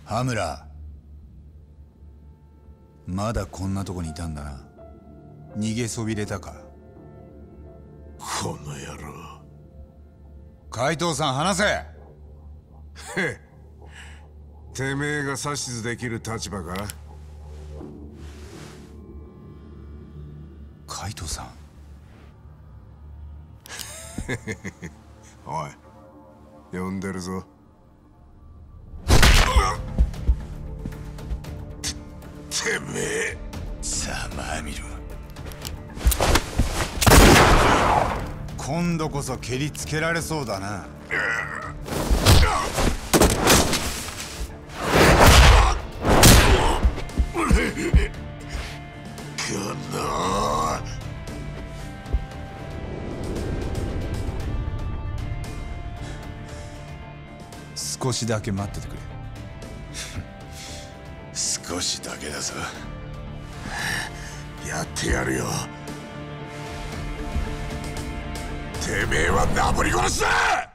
羽村、まだこんなとこにいたんだな。逃げそびれたか。 この野郎。 海藤さん、話せ。 へっ、てめえが指図できる立場か。 海藤さん。 おい、呼んでるぞ。てめえ、 ざまあみろ。今度こそ蹴りつけられそうだな。少しだけ待っててくれ。 少しだけだぞ。やってやるよ。てめえはなぶり殺しだ。